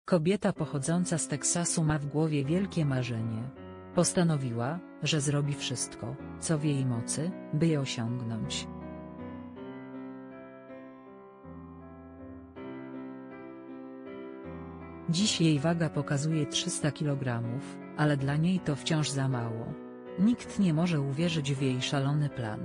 Kobieta pochodząca z Teksasu ma w głowie wielkie marzenie. Postanowiła, że zrobi wszystko, co w jej mocy, by je osiągnąć. Dziś jej waga pokazuje 300 kg, ale dla niej to wciąż za mało. Nikt nie może uwierzyć w jej szalony plan.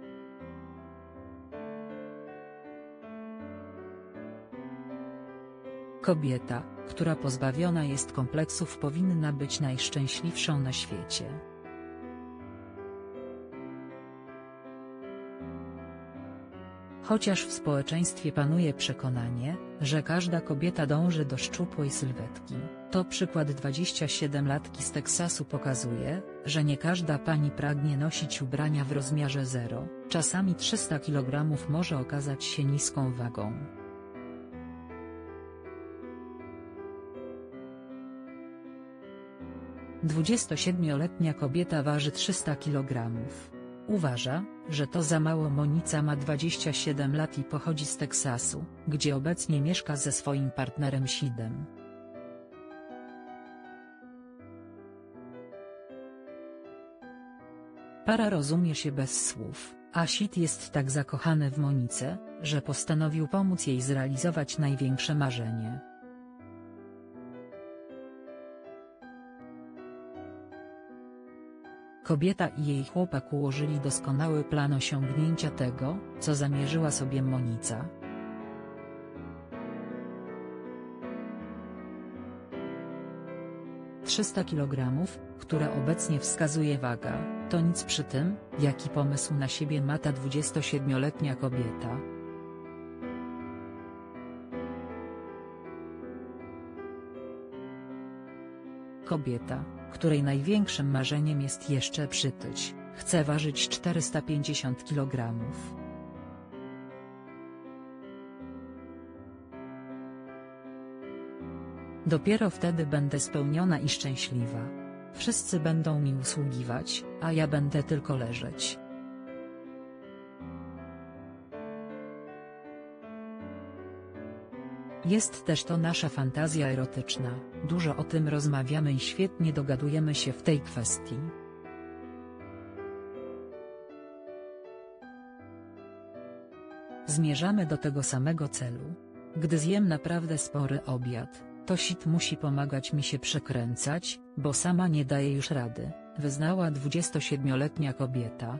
Kobieta, która pozbawiona jest kompleksów, powinna być najszczęśliwszą na świecie. Chociaż w społeczeństwie panuje przekonanie, że każda kobieta dąży do szczupłej sylwetki, to przykład 27-latki z Teksasu pokazuje, że nie każda pani pragnie nosić ubrania w rozmiarze 0, czasami 300 kg może okazać się niską wagą. Dwudziestosiedmioletnia kobieta waży 300 kg. Uważa, że to za mało. Monica ma 27 lat i pochodzi z Teksasu, gdzie obecnie mieszka ze swoim partnerem Sidem. Para rozumie się bez słów, a Sid jest tak zakochany w Monice, że postanowił pomóc jej zrealizować największe marzenie. Kobieta i jej chłopak ułożyli doskonały plan osiągnięcia tego, co zamierzyła sobie Monica. „300 kg, które obecnie wskazuje waga, to nic przy tym, jaki pomysł na siebie ma ta 27-letnia kobieta. Kobieta, której największym marzeniem jest jeszcze przytyć, chce ważyć 450 kg. Dopiero wtedy będę spełniona i szczęśliwa. Wszyscy będą mi usługiwać, a ja będę tylko leżeć. Jest też to nasza fantazja erotyczna, dużo o tym rozmawiamy i świetnie dogadujemy się w tej kwestii. Zmierzamy do tego samego celu. Gdy zjem naprawdę spory obiad, to Sid musi pomagać mi się przekręcać, bo sama nie daje już rady, wyznała 27-letnia kobieta.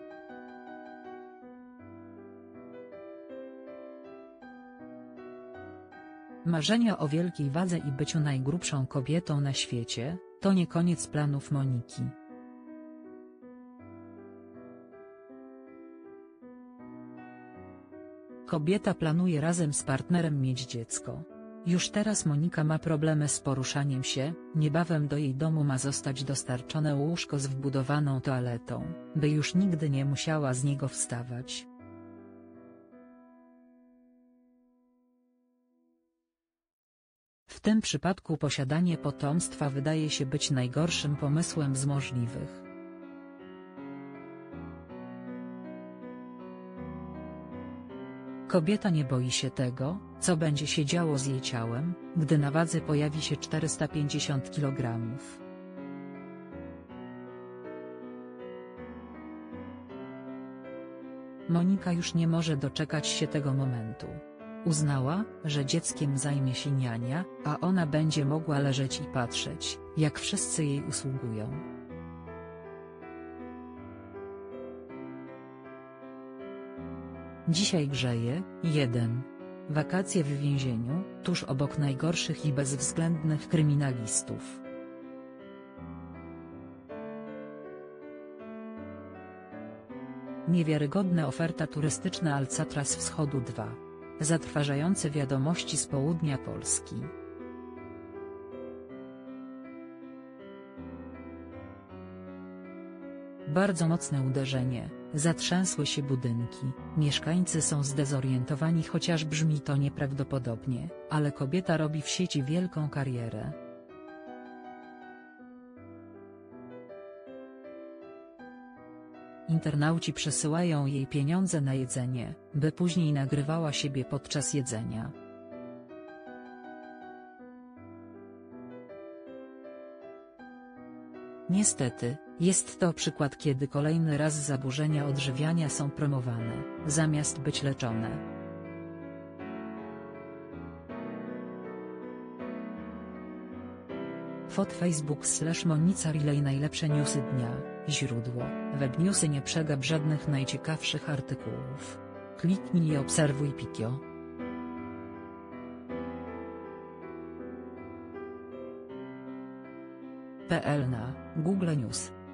Marzenia o wielkiej wadze i byciu najgrubszą kobietą na świecie, to nie koniec planów Moniki. Kobieta planuje razem z partnerem mieć dziecko. Już teraz Monika ma problemy z poruszaniem się, niebawem do jej domu ma zostać dostarczone łóżko z wbudowaną toaletą, by już nigdy nie musiała z niego wstawać. W tym przypadku posiadanie potomstwa wydaje się być najgorszym pomysłem z możliwych. Kobieta nie boi się tego, co będzie się działo z jej ciałem, gdy na wadze pojawi się 450 kg. Monika już nie może doczekać się tego momentu. Uznała, że dzieckiem zajmie się niania, a ona będzie mogła leżeć i patrzeć, jak wszyscy jej usługują. Dzisiaj grzeje. 1. Wakacje w więzieniu, tuż obok najgorszych i bezwzględnych kryminalistów. Niewiarygodna oferta turystyczna Alcatraz Wschodu 2. Zatrważające wiadomości z południa Polski. Bardzo mocne uderzenie, zatrzęsły się budynki, mieszkańcy są zdezorientowani, chociaż brzmi to nieprawdopodobnie, ale kobieta robi w sieci wielką karierę. Internauci przesyłają jej pieniądze na jedzenie, by później nagrywała siebie podczas jedzenia. Niestety, jest to przykład, kiedy kolejny raz zaburzenia odżywiania są promowane, zamiast być leczone. Facebook/Monica Riley. Najlepsze newsy dnia. Źródło: Webnewsy. Nie przegap żadnych najciekawszych artykułów. Kliknij i obserwuj Pikio. PL na Google News.